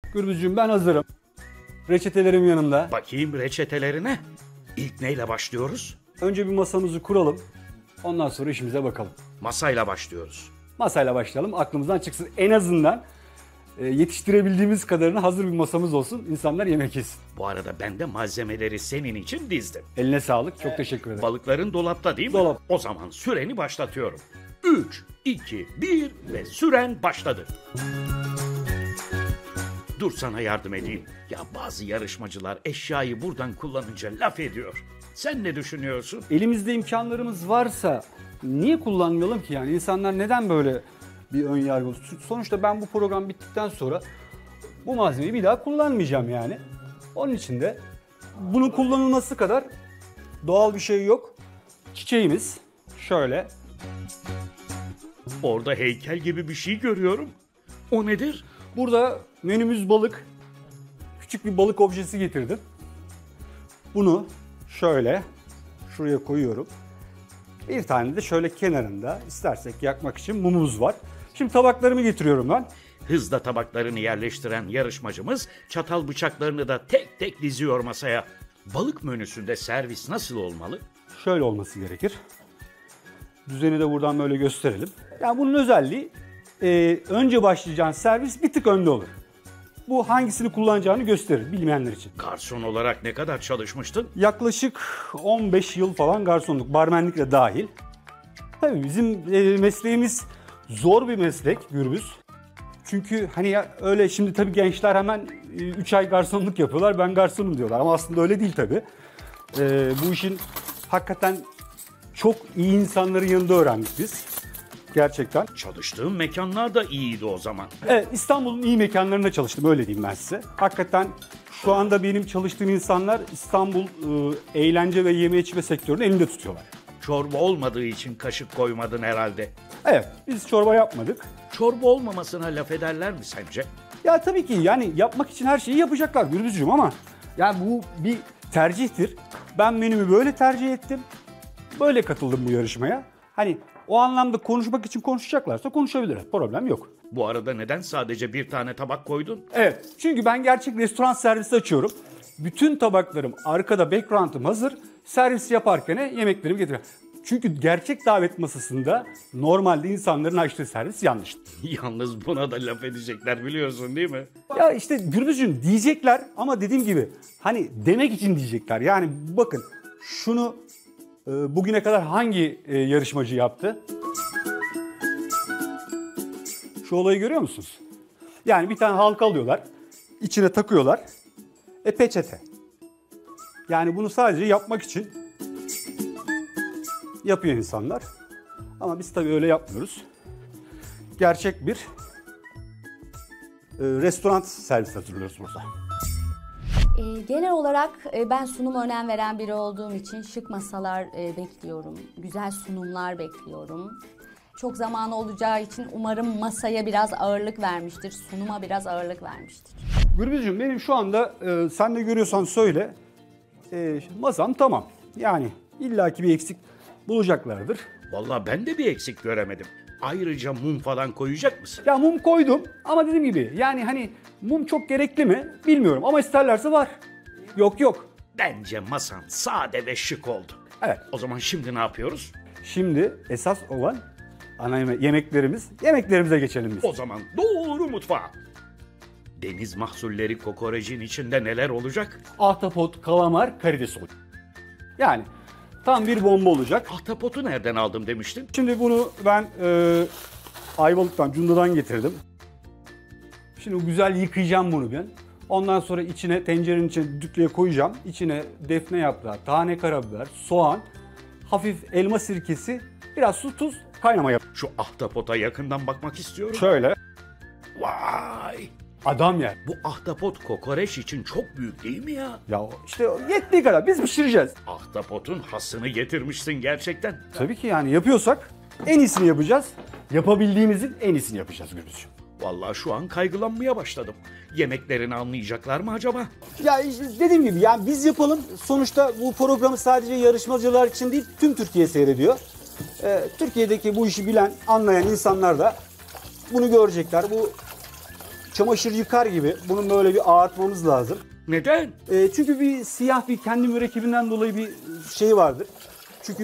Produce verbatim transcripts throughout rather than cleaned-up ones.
Gürbüzcüğüm ben hazırım. Reçetelerim yanımda. Bakayım reçetelerine. İlk neyle başlıyoruz? Önce bir masamızı kuralım. Ondan sonra işimize bakalım. Masayla başlıyoruz. Masayla başlayalım. Aklımızdan çıksın. En azından e, yetiştirebildiğimiz kadarını hazır bir masamız olsun. İnsanlar yemek yesin. Bu arada ben de malzemeleri senin için dizdim. Eline sağlık. Çok teşekkür ederim. Balıkların dolapta değil mi? Dolap. O zaman süreni başlatıyorum. üç, iki, bir ve süren başladı. Dur sana yardım edeyim. Ya bazı yarışmacılar eşyayı buradan kullanınca laf ediyor. Sen ne düşünüyorsun? Elimizde imkanlarımız varsa niye kullanmayalım ki yani? İnsanlar neden böyle bir ön yargı? Sonuçta ben bu program bittikten sonra bu malzemeyi bir daha kullanmayacağım yani. Onun için de bunun kullanılması kadar doğal bir şey yok. Çiçeğimiz şöyle. Orada heykel gibi bir şey görüyorum. O nedir? Burada menümüz balık. Küçük bir balık objesi getirdim. Bunu şöyle şuraya koyuyorum. Bir tane de şöyle kenarında istersek yakmak için mumumuz var. Şimdi tabaklarımı getiriyorum ben. Hızla tabaklarını yerleştiren yarışmacımız çatal bıçaklarını da tek tek diziyor masaya. Balık menüsünde servis nasıl olmalı? Şöyle olması gerekir. Düzeni de buradan böyle gösterelim. Yani bunun özelliği e, önce başlayacağın servis bir tık önde olur. Bu hangisini kullanacağını gösterir bilmeyenler için. Garson olarak ne kadar çalışmıştın? Yaklaşık on beş yıl falan garsonluk, barmenlik de dahil. Tabii bizim e, mesleğimiz zor bir meslek Gürbüz. Çünkü hani ya öyle şimdi tabii gençler hemen üç ay garsonluk yapıyorlar, ben garsonum diyorlar. Ama aslında öyle değil tabii. E, bu işin hakikaten çok iyi insanların yanında öğrendik biz. Gerçekten. Çalıştığım mekanlar da iyiydi o zaman. Evet, İstanbul'un iyi mekanlarında çalıştım, öyle diyeyim ben size. Hakikaten şu anda benim çalıştığım insanlar İstanbul e, eğlence ve yeme içme sektörünün elinde tutuyorlar. Çorba olmadığı için kaşık koymadın herhalde. Evet, biz çorba yapmadık. Çorba olmamasına laf ederler mi sence? Ya tabii ki yani yapmak için her şeyi yapacaklar Gürbüzcüğüm ama yani bu bir tercihtir. Ben menümü böyle tercih ettim. Böyle katıldım bu yarışmaya. Hani o anlamda konuşmak için konuşacaklarsa konuşabiliriz. Problem yok. Bu arada neden sadece bir tane tabak koydun? Evet. Çünkü ben gerçek restoran servisi açıyorum. Bütün tabaklarım arkada, background'ım hazır. Servis yaparken yemeklerimi getiriyorum. Çünkü gerçek davet masasında normalde insanların açtığı servis yanlış. Yalnız buna da laf edecekler biliyorsun değil mi? Ya işte Gürbüzcüğüm diyecekler ama dediğim gibi hani demek için diyecekler. Yani bakın şunu e, bugüne kadar hangi e, yarışmacı yaptı? Şu olayı görüyor musunuz? Yani bir tane halka alıyorlar, içine takıyorlar. E peçete. Yani bunu sadece yapmak için yapıyor insanlar. Ama biz tabii öyle yapmıyoruz. Gerçek bir e, restoran servis hazırlıyoruz burada. E, genel olarak e, ben sunuma önem veren biri olduğum için şık masalar e, bekliyorum. Güzel sunumlar bekliyorum. Çok zamanı olacağı için umarım masaya biraz ağırlık vermiştir, sunuma biraz ağırlık vermiştir. Gürbüzcüğüm benim şu anda e, sen de görüyorsan söyle. E, masam tamam. Yani illaki bir eksik bulacaklardır. Vallahi ben de bir eksik göremedim. Ayrıca mum falan koyacak mısın? Ya mum koydum ama dediğim gibi yani hani mum çok gerekli mi bilmiyorum ama isterlerse var. Yok yok. Bence masan sade ve şık oldu. Evet. O zaman şimdi ne yapıyoruz? Şimdi esas olan ana yeme- yemeklerimiz. Yemeklerimize geçelim biz. O zaman doğru mutfağa. Deniz mahsulleri kokorecin içinde neler olacak? Ahtapot, kalamar, karides olacak. Yani tam bir bomba olacak. Ahtapotu nereden aldım demiştin? Şimdi bunu ben e, Ayvalık'tan, Cunda'dan getirdim. Şimdi güzel yıkayacağım bunu ben. Ondan sonra içine, tencerenin içine düdüklüye koyacağım. İçine defne yaprağı, tane karabiber, soğan, hafif elma sirkesi, biraz su, tuz, kaynama yap. Şu ahtapota yakından bakmak istiyorum. Şöyle. Vay! Adam yer. Bu ahtapot kokoreç için çok büyük değil mi ya? Ya işte yettiği kadar biz pişireceğiz. Ahtapotun hasını getirmişsin gerçekten. Tabii ki yani yapıyorsak en iyisini yapacağız. Yapabildiğimizin en iyisini yapacağız Gürbüzcüğüm. Vallahi şu an kaygılanmaya başladım. Yemeklerini anlayacaklar mı acaba? Ya işte dediğim gibi yani biz yapalım. Sonuçta bu programı sadece yarışmacılar için değil tüm Türkiye seyrediyor. Ee, Türkiye'deki bu işi bilen, anlayan insanlar da bunu görecekler. Bu çamaşır yıkar gibi bunun böyle bir ağartmamız lazım. Neden? E, çünkü bir siyah bir kendi mürekkebinden dolayı bir şey vardır. Çünkü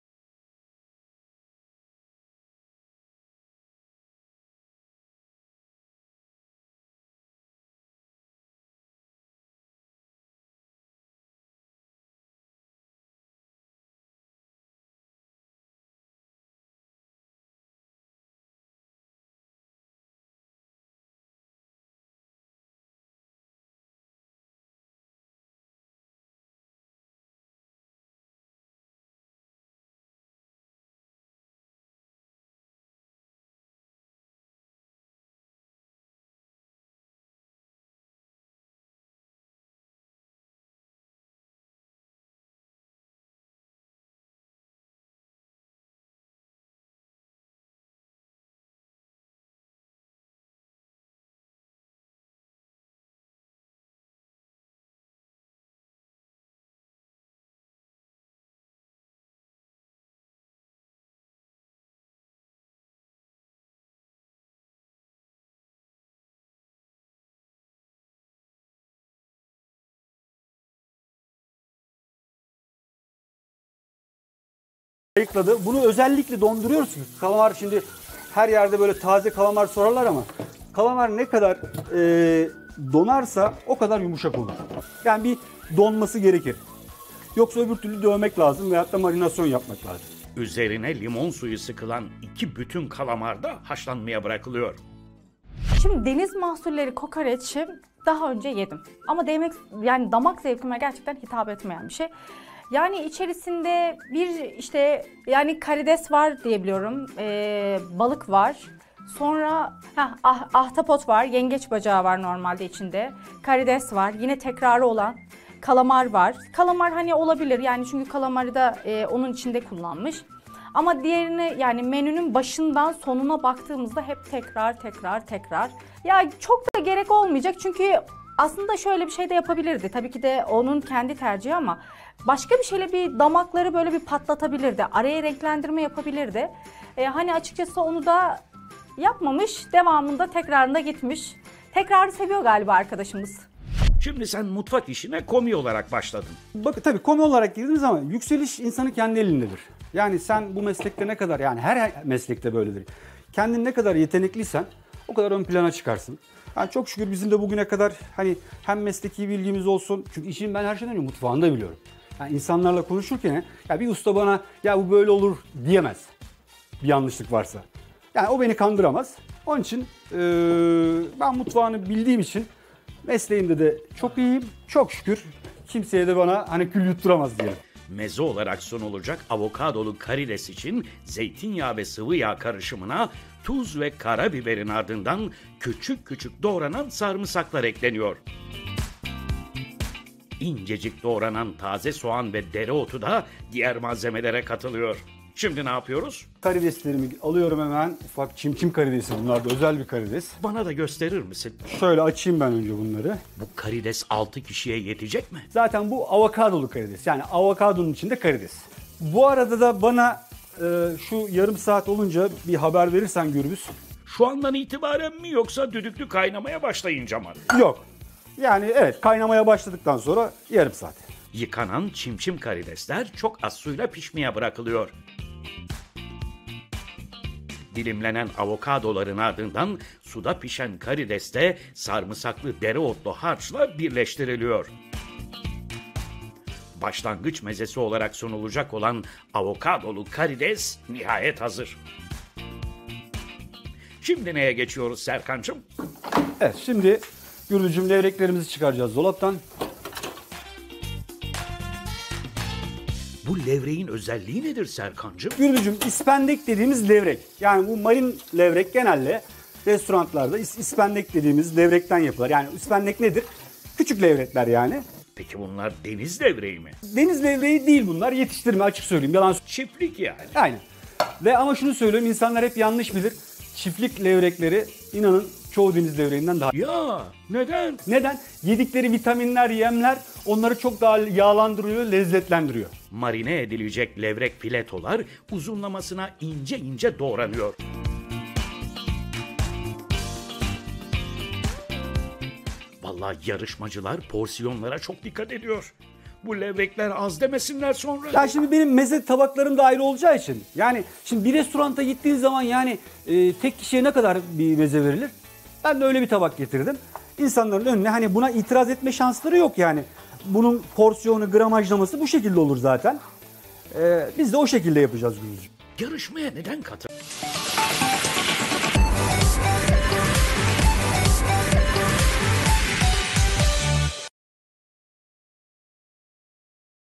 ayıkladı. Bunu özellikle donduruyorsunuz. Kalamar şimdi her yerde böyle taze kalamar sorarlar ama kalamar ne kadar e, donarsa o kadar yumuşak olur. Yani bir donması gerekir. Yoksa öbür türlü dövmek lazım veyahut da marinasyon yapmak lazım. Üzerine limon suyu sıkılan iki bütün kalamar da haşlanmaya bırakılıyor. Şimdi deniz mahsulleri kokoreçi daha önce yedim. Ama demek yani damak zevkime gerçekten hitap etmeyen bir şey. Yani içerisinde bir işte yani karides var diyebiliyorum, ee, balık var. Sonra heh, ah, ahtapot var, yengeç bacağı var normalde içinde. Karides var, yine tekrarı olan kalamar var. Kalamar hani olabilir yani çünkü kalamarı da e, onun içinde kullanmış. Ama diğerini yani menünün başından sonuna baktığımızda hep tekrar tekrar tekrar. Ya çok da gerek olmayacak çünkü aslında şöyle bir şey de yapabilirdi. Tabii ki de onun kendi tercihi ama başka bir şeyle bir damakları böyle bir patlatabilirdi. Araya renklendirme yapabilirdi. Ee, hani açıkçası onu da yapmamış, devamında tekrarında gitmiş. Tekrarı seviyor galiba arkadaşımız. Şimdi sen mutfak işine komi olarak başladın. Bak tabii komi olarak girdiğiniz zaman yükseliş insanın kendi elindedir. Yani sen bu meslekte ne kadar yani her meslekte böyledir. Kendin ne kadar yetenekliysen o kadar ön plana çıkarsın. Yani çok şükür bizim de bugüne kadar hani hem mesleki bilgimiz olsun. Çünkü işin ben her şeyden önce mutfağında biliyorum. Yani insanlarla konuşurken ya bir usta bana ya bu böyle olur diyemez. Bir yanlışlık varsa. Yani o beni kandıramaz. Onun için e, ben mutfağını bildiğim için mesleğimde de çok iyiyim. Çok şükür kimseye de bana hani kül yutturamaz diye. Meze olarak sunulacak avokadolu karides için zeytinyağı ve sıvı yağ karışımına tuz ve karabiberin ardından küçük küçük doğranan sarımsaklar ekleniyor. İncecik doğranan taze soğan ve dereotu da diğer malzemelere katılıyor. Şimdi ne yapıyoruz? Karideslerimi alıyorum hemen. Ufak çimçim karidesi, bunlar da özel bir karides. Bana da gösterir misin? Şöyle açayım ben önce bunları. Bu karides altı kişiye yetecek mi? Zaten bu avokadolu karides. Yani avokadonun içinde karides. Bu arada da bana e, şu yarım saat olunca bir haber verirsen Gürbüz. Şu andan itibaren mi yoksa düdüklü kaynamaya başlayınca mı? Yok. Yani evet, kaynamaya başladıktan sonra yarım saat. Yıkanan çimçim karidesler çok az suyla pişmeye bırakılıyor. Dilimlenen avokadoların ardından suda pişen karides de sarımsaklı dereotlu harçla birleştiriliyor. Başlangıç mezesi olarak sunulacak olan avokadolu karides nihayet hazır. Şimdi neye geçiyoruz Serkancığım? Evet, şimdi Gürbüzcüğüm levreklerimizi çıkaracağız dolaptan. Bu levreğin özelliği nedir Serkancığım? Gürbüzcüğüm ispendek dediğimiz levrek. Yani bu marin levrek genelde restoranlarda is- ispendek dediğimiz levrekten yapılır. Yani ispendek nedir? Küçük levrekler yani. Peki bunlar deniz levreği mi? Deniz levreği değil bunlar. Yetiştirme, açık söyleyeyim. Yalan Çiftlik yani. Aynen. Ve ama şunu söylüyorum, insanlar hep yanlış bilir. Çiftlik levrekleri inanın çoğu deniz levreğinden daha. Ya neden? Neden? Yedikleri vitaminler, yemler onları çok daha yağlandırıyor, lezzetlendiriyor. Marine edilecek levrek filetolar uzunlamasına ince ince doğranıyor. Vallahi yarışmacılar porsiyonlara çok dikkat ediyor. Bu levrekler az demesinler sonra. Ya şimdi benim meze tabaklarım da ayrı olacağı için. Yani şimdi bir restoranta gittiğin zaman yani e, tek kişiye ne kadar bir meze verilir? Ben de öyle bir tabak getirdim. İnsanların önüne hani buna itiraz etme şansları yok yani. Bunun porsiyonu, gramajlaması bu şekilde olur zaten. E, biz de o şekilde yapacağız Gürbüzcüğüm. Yarışmaya neden katıl?